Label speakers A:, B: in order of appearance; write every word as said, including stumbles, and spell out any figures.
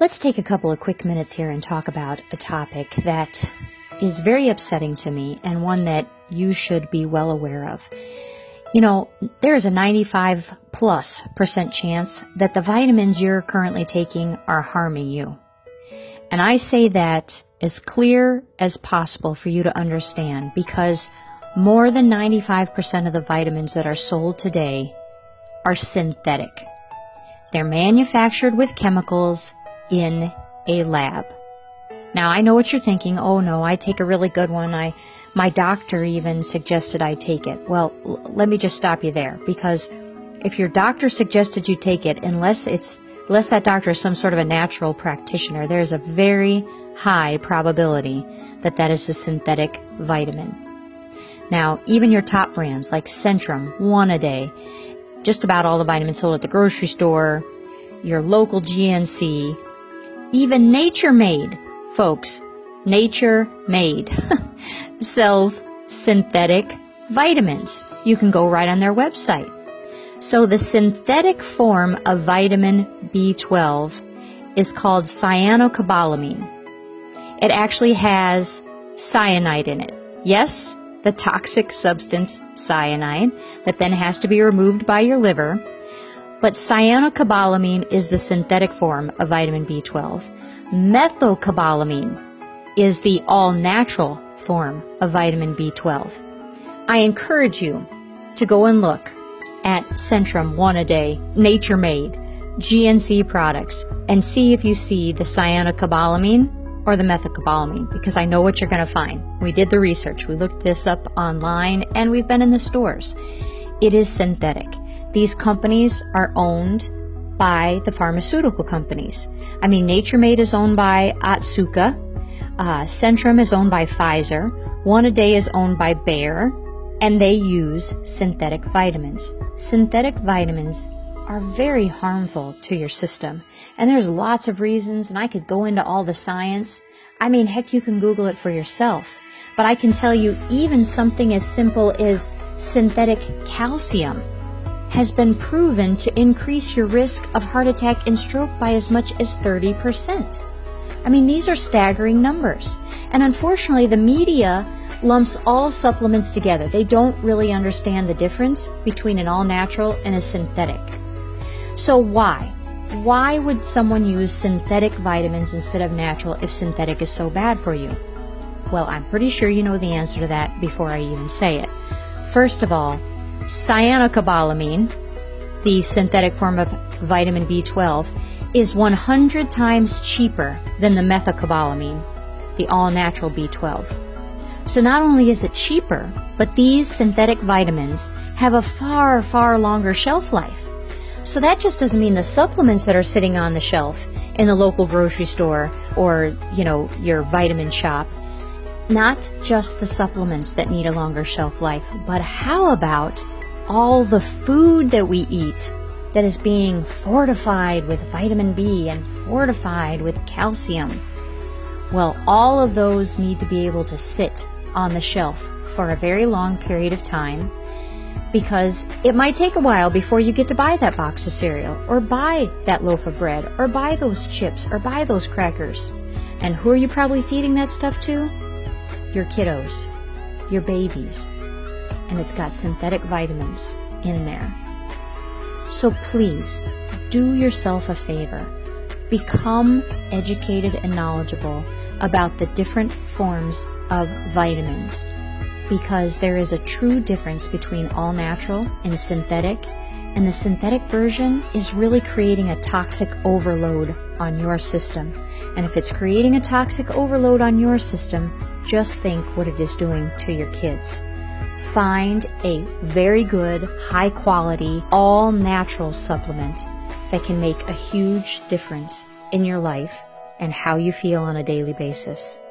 A: Let's take a couple of quick minutes here and talk about a topic that is very upsetting to me and one that you should be well aware of. You know, there's a ninety-five plus percent chance that the vitamins you're currently taking are harming you. And I say that as clear as possible for you to understand, because more than ninety-five percent of the vitamins that are sold today are synthetic. They're manufactured with chemicals in a lab. Now, I know what you're thinking. Oh no, I take a really good one. I, my doctor even suggested I take it. Well, l- let me just stop you there, because if your doctor suggested you take it, unless it's, unless that doctor is some sort of a natural practitioner, there's a very high probability that that is a synthetic vitamin. Now, even your top brands like Centrum, one a day, just about all the vitamins sold at the grocery store, your local G N C, even Nature Made, folks, Nature Made sells synthetic vitamins. You can go right on their website. So the synthetic form of vitamin B twelve is called cyanocobalamin. It actually has cyanide in it. Yes, the toxic substance cyanide that then has to be removed by your liver. But cyanocobalamin is the synthetic form of vitamin B twelve. Methylcobalamin is the all-natural form of vitamin B twelve. I encourage you to go and look at Centrum, one a day, Nature Made, G N C products, and see if you see the cyanocobalamin or the methylcobalamin, because I know what you're going to find. We did the research. We looked this up online, and we've been in the stores. It is synthetic. These companies are owned by the pharmaceutical companies. I mean, Nature Made is owned by Otsuka. Uh, Centrum is owned by Pfizer. One a day is owned by Bayer. And they use synthetic vitamins. Synthetic vitamins are very harmful to your system. And there's lots of reasons, and I could go into all the science. I mean, heck, you can Google it for yourself. But I can tell you, even something as simple as synthetic calcium has been proven to increase your risk of heart attack and stroke by as much as thirty percent. I mean, these are staggering numbers. And unfortunately, the media lumps all supplements together. They don't really understand the difference between an all-natural and a synthetic. So why? Why would someone use synthetic vitamins instead of natural if synthetic is so bad for you? Well, I'm pretty sure you know the answer to that before I even say it. First of all, cyanocobalamin, the synthetic form of vitamin B twelve, is one hundred times cheaper than the methylcobalamin, the all-natural B twelve. So not only is it cheaper, but these synthetic vitamins have a far, far longer shelf life. So that just doesn't mean the supplements that are sitting on the shelf in the local grocery store or, you know, your vitamin shop. Not just the supplements that need a longer shelf life, but how about all the food that we eat that is being fortified with vitamin B and fortified with calcium? Well, all of those need to be able to sit on the shelf for a very long period of time, because it might take a while before you get to buy that box of cereal or buy that loaf of bread or buy those chips or buy those crackers. And who are you probably feeding that stuff to? Your kiddos, your babies. And it's got synthetic vitamins in there. So please, do yourself a favor. Become educated and knowledgeable about the different forms of vitamins, because there is a true difference between all-natural and synthetic, and the synthetic version is really creating a toxic overload on your system. And if it's creating a toxic overload on your system, just think what it is doing to your kids. Find a very good, high-quality, all-natural supplement that can make a huge difference in your life and how you feel on a daily basis.